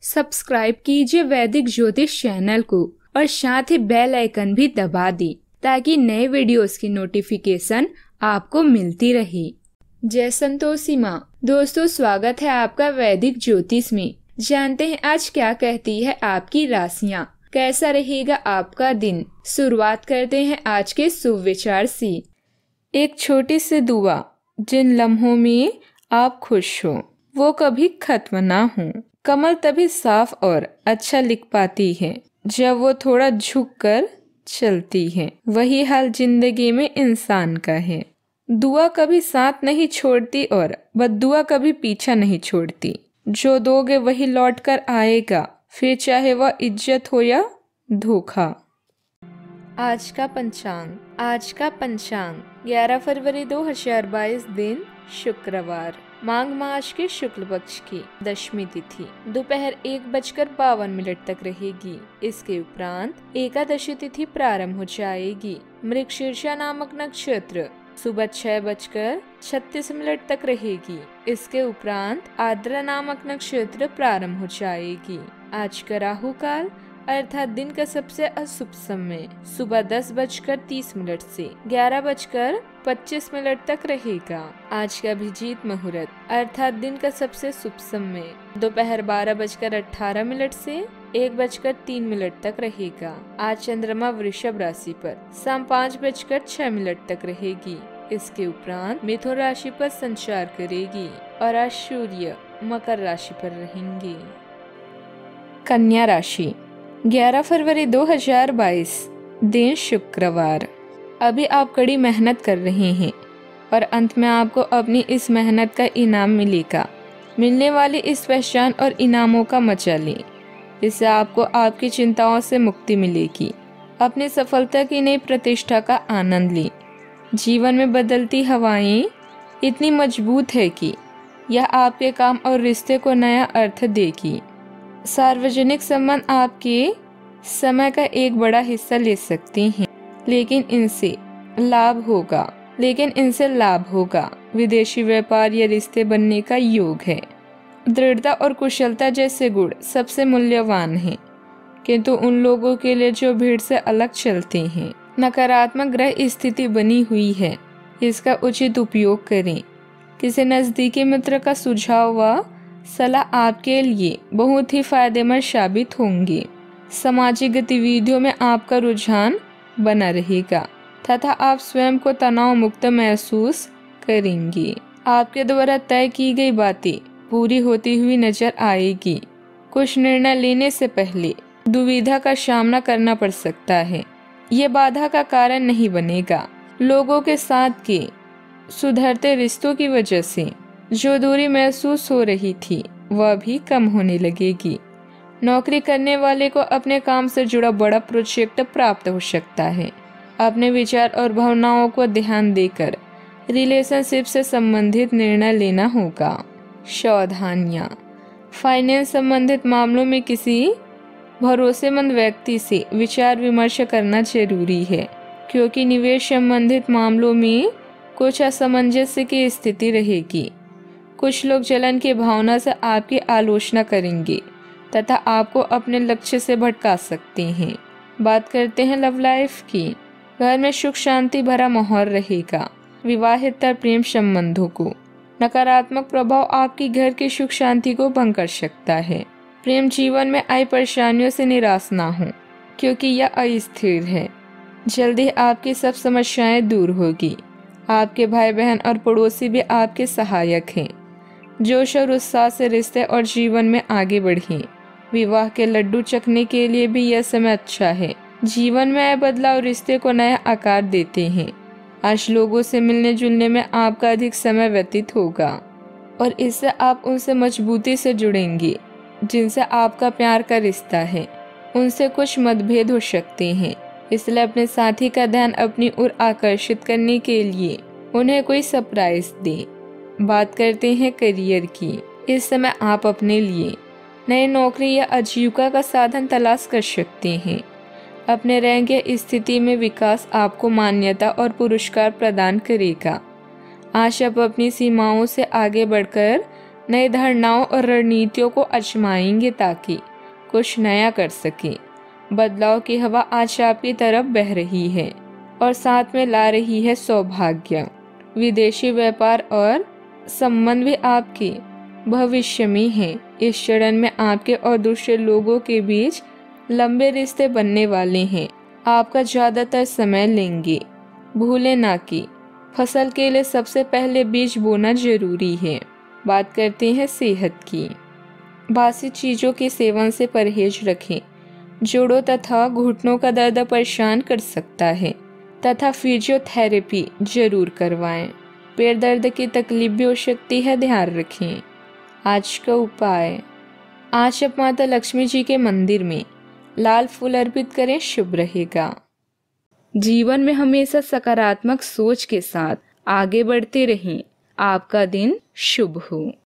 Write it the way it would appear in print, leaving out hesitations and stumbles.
Subscribe कीजिए वैदिक ज्योतिष चैनल को और साथ ही बेल आइकन भी दबा दें ताकि नए वीडियोस की नोटिफिकेशन आपको मिलती रहे। जय संतोषी माँ। दोस्तों, स्वागत है आपका वैदिक ज्योतिष में। जानते हैं आज क्या कहती है आपकी राशियाँ, कैसा रहेगा आपका दिन। शुरुआत करते हैं आज के शुभ विचार से। एक छोटी सी दुआ, जिन लम्हों में आप खुश हो वो कभी खत्म ना हो। कमल तभी साफ और अच्छा लिख पाती है जब वो थोड़ा झुक कर चलती है। वही हाल जिंदगी में इंसान का है। दुआ कभी साथ नहीं छोड़ती और बद्दुआ कभी पीछा नहीं छोड़ती। जो दोगे वही लौट कर आएगा, फिर चाहे वह इज्जत हो या धोखा। आज का पंचांग 11 फरवरी 2022 दिन शुक्रवार, माघ मास के शुक्ल पक्ष की दशमी तिथि दोपहर 1:52 तक रहेगी। इसके उपरांत एकादशी तिथि प्रारंभ हो जाएगी। मृगशीर्षा नामक नक्षत्र सुबह 6:36 तक रहेगी। इसके उपरांत आर्द्रा नामक नक्षत्र प्रारंभ हो जाएगी। आज का राहु काल अर्थात दिन का सबसे अशुभ समय सुबह 10:30 से 11:25 तक रहेगा। आज का अभिजीत मुहूर्त अर्थात दिन का सबसे शुभ समय दोपहर 12:18 से 1:03 तक रहेगा। आज चंद्रमा वृषभ राशि पर शाम 5:06 तक रहेगी। इसके उपरांत मिथुन राशि पर संचार करेगी और आज सूर्य मकर राशि पर रहेंगे। कन्या राशि 11 फरवरी 2022 दिन शुक्रवार। अभी आप कड़ी मेहनत कर रहे हैं और अंत में आपको अपनी इस मेहनत का इनाम मिलेगा। मिलने वाली इस पहचान और इनामों का मजा लें। इससे आपको आपकी चिंताओं से मुक्ति मिलेगी। अपनी सफलता की नई प्रतिष्ठा का आनंद लें। जीवन में बदलती हवाएं इतनी मजबूत है कि यह आपके काम और रिश्ते को नया अर्थ देगी। सार्वजनिक संबंध आपके समय का एक बड़ा हिस्सा ले सकते हैं, लेकिन इनसे लाभ होगा। विदेशी व्यापार या रिश्ते बनने का योग है। दृढ़ता और कुशलता जैसे गुण सबसे मूल्यवान हैं, किंतु उन लोगों के लिए जो भीड़ से अलग चलते हैं। नकारात्मक ग्रह स्थिति बनी हुई है, इसका उचित उपयोग करें। किसी नजदीकी मित्र का सुझाव व सलाह आपके लिए बहुत ही फायदेमंद साबित होंगे। सामाजिक गतिविधियों में आपका रुझान बना रहेगा तथा आप स्वयं को तनाव मुक्त महसूस करेंगे। आपके द्वारा तय की गई बातें पूरी होती हुई नजर आएगी। कुछ निर्णय लेने से पहले दुविधा का सामना करना पड़ सकता है। ये बाधा का कारण नहीं बनेगा। लोगों के साथ के सुधरते रिश्तों की वजह से जो दूरी महसूस हो रही थी वह भी कम होने लगेगी। नौकरी करने वाले को अपने काम से जुड़ा बड़ा प्रोजेक्ट प्राप्त हो सकता है। अपने विचार और भावनाओं को ध्यान देकर रिलेशनशिप से संबंधित निर्णय लेना होगा। सावधानियां, फाइनेंस संबंधित मामलों में किसी भरोसेमंद व्यक्ति से विचार विमर्श करना जरूरी है, क्योंकि निवेश संबंधित मामलों में कुछ असमंजस्य की स्थिति रहेगी। कुछ लोग जलन की भावना से आपकी आलोचना करेंगे तथा आपको अपने लक्ष्य से भटका सकते हैं। बात करते हैं लव लाइफ की। घर में सुख शांति भरा माहौल रहेगा। विवाहितर प्रेम संबंधों को नकारात्मक प्रभाव आपकी घर की सुख शांति को भंग कर सकता है। प्रेम जीवन में आई परेशानियों से निराश ना हो, क्योंकि यह अस्थिर है। जल्दी आपकी सब समस्याएं दूर होगी। आपके भाई बहन और पड़ोसी भी आपके सहायक हैं। जोश और उत्साह से रिश्ते और जीवन में आगे बढ़ें। विवाह के लड्डू चखने के लिए भी यह समय अच्छा है। जीवन में आए बदलाव रिश्ते को नया आकार देते हैं। आज लोगों से मिलने जुलने में आपका अधिक समय व्यतीत होगा और इससे आप उनसे मजबूती से जुड़ेंगे जिनसे आपका प्यार का रिश्ता है। उनसे कुछ मतभेद हो सकते हैं, इसलिए अपने साथी का ध्यान अपनी ओर आकर्षित करने के लिए उन्हें कोई सरप्राइज दें। बात करते हैं करियर की। इस समय आप अपने लिए नई नौकरी या आजीविका का साधन तलाश कर सकते हैं। अपने रैंक या स्थिति में विकास आपको मान्यता और पुरस्कार प्रदान करेगा। आज आप अपनी सीमाओं से आगे बढ़कर नई धारणाओं और रणनीतियों को आजमाएंगे ताकि कुछ नया कर सके। बदलाव की हवा आज आपकी तरफ बह रही है और साथ में ला रही है सौभाग्य। विदेशी व्यापार और संबंध भी आपके भविष्य में हैं। इस चरण में आपके और दूसरे लोगों के बीच लंबे रिश्ते बनने वाले हैं। आपका ज्यादातर समय लेंगे। भूलें ना कि फसल के लिए सबसे पहले बीज बोना जरूरी है। बात करते हैं सेहत की। बासी चीजों के सेवन से परहेज रखें। जोड़ों तथा घुटनों का दर्द परेशान कर सकता है तथा फिजियोथेरेपी जरूर करवाएं। पैर दर्द की तकलीफ भी हो सकती है, ध्यान रखें। आज का उपाय, आज आप माता लक्ष्मी जी के मंदिर में लाल फूल अर्पित करें, शुभ रहेगा। जीवन में हमेशा सकारात्मक सोच के साथ आगे बढ़ते रहें। आपका दिन शुभ हो।